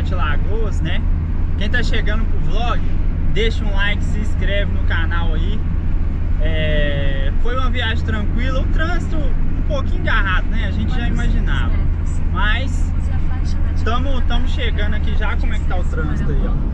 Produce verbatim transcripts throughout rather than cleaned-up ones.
Sete Lagoas, né? Quem tá chegando pro vlog, deixa um like, se inscreve no canal aí. É... Foi uma viagem tranquila, o trânsito um pouquinho engarrado, né? A gente já imaginava. Mas estamos chegando aqui já. Como é que tá o trânsito aí, ó?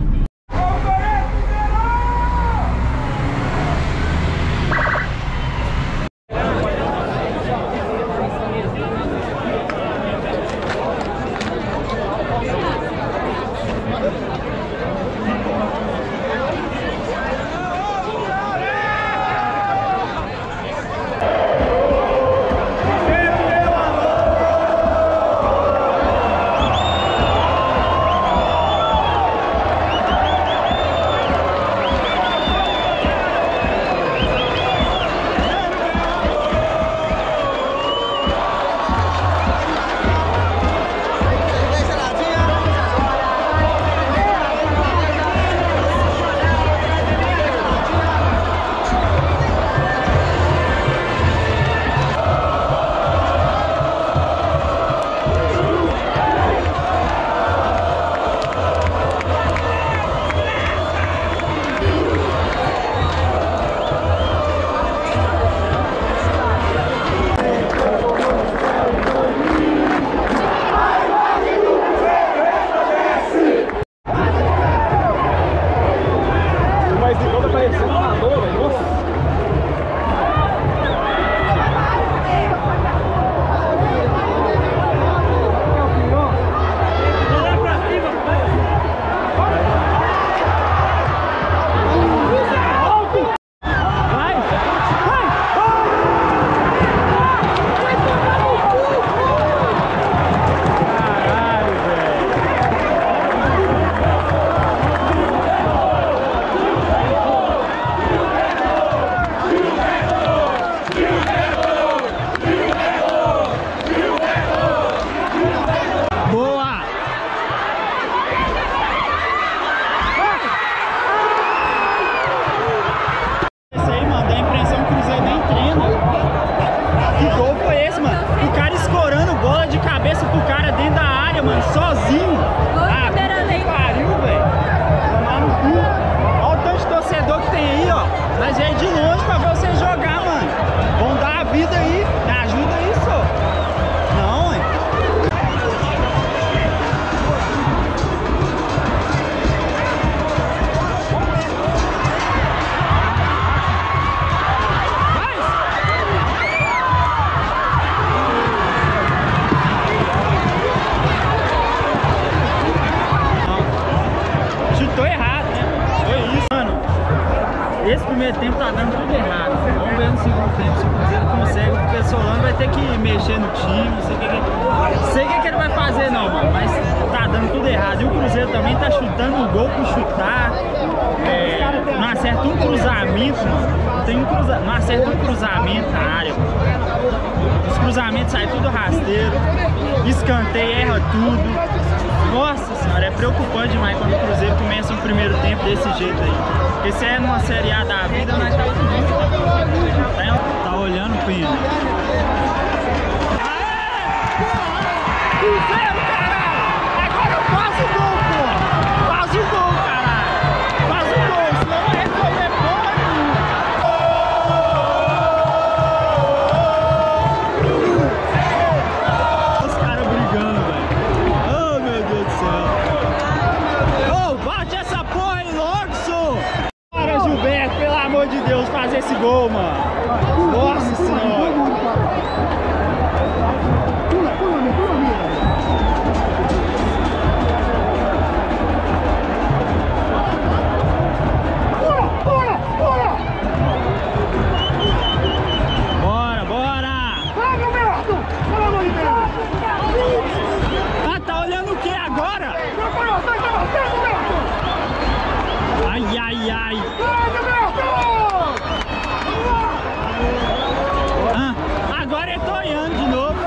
Sozinho. Ah, pariu, velho. Tomar no cu. Olha o tanto de torcedor que tem aí, ó. Mas é de longe pra você jogar, mano. Vão dar a vida aí. Me ajuda aí, só. Não, hein? Esse primeiro tempo tá dando tudo errado. Vamos ver no segundo tempo se o Cruzeiro consegue, porque o Solano vai ter que mexer no time. Não sei o que, que... sei o que, que ele vai fazer, não, mano. Mas tá dando tudo errado. E o Cruzeiro também tá chutando o gol por chutar. É... Não acerta um cruzamento, mano. Tem um cruza... Não acerta um cruzamento na área. Os cruzamentos saem tudo rasteiro. Escanteio, erra tudo. Nossa senhora, é preocupante demais quando o Cruzeiro começa um primeiro tempo desse jeito aí. Porque se é numa Série A da vida, nós tá tudo. Tá olhando, Pino? Aê! Cruzeiro, caralho! Agora eu faço o gol, pô! Faz o gol, caralho! Faz o gol, senão vai resolver porra nenhuma! Os caras brigando, velho. Oh, meu Deus do céu! Oh, bate essa porra aí logo, sou! Para, Gilberto, pelo amor de Deus, fazer esse gol, mano! Nossa senhora! Bora, bora! Vai, Gilberto! Pelo amor de Deus! Ah, tá olhando o que agora? Ai, ai, ai! Vai, Gilberto! Ah, agora é Toiano de novo.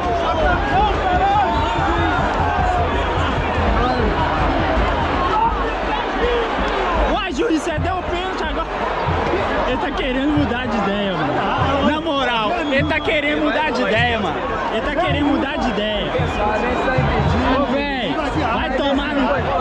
Uai, juiz, você deu o pênalti agora. Ele tá querendo mudar de ideia, mano. Na moral, ele tá querendo mudar de ideia, mano. Ele tá querendo mudar de ideia. Ô, velho, vai tomar no...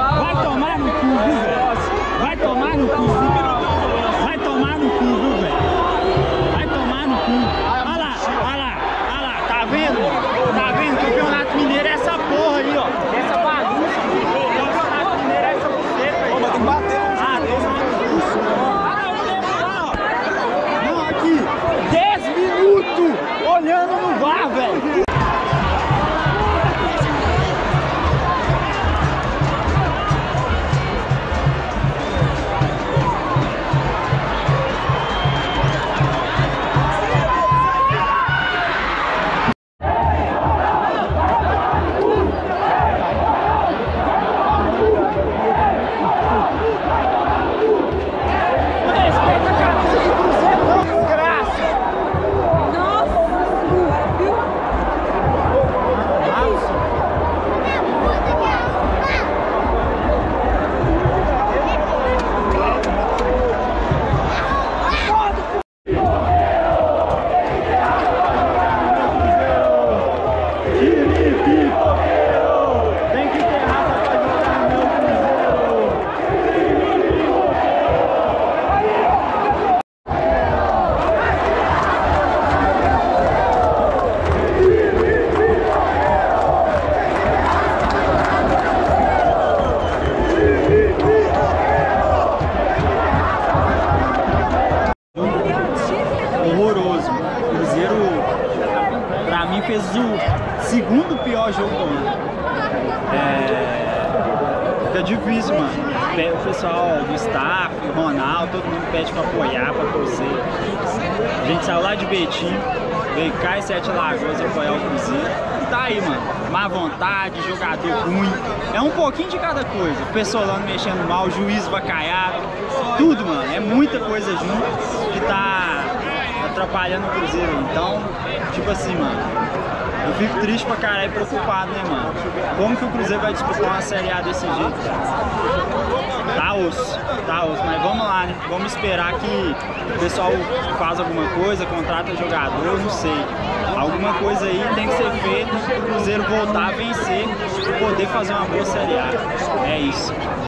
Tem que ter raça pra jogar no meu horroroso. O Cruzeiro, pra mim, fez o segundo pior jogo do ano. É... Fica difícil, mano. O pessoal do staff, o Ronaldo, todo mundo pede pra apoiar, pra torcer. A gente saiu lá de Betim, veio cá em Sete Lagoas apoiar o Cruzeiro. E tá aí, mano. Má vontade, jogador ruim. É um pouquinho de cada coisa. O Pessolano mexendo mal, o juiz vacaiado. Tudo, mano. É muita coisa junto que tá atrapalhando o Cruzeiro. Então, tipo assim, mano, eu fico triste pra caralho e preocupado, né, mano? Como que o Cruzeiro vai disputar uma Série A desse jeito? Tá osso, tá osso, mas vamos lá, né? Vamos esperar que o pessoal faça alguma coisa, contrata jogador, não sei. Alguma coisa aí tem que ser feita para o Cruzeiro voltar a vencer e poder fazer uma boa Série A. É isso.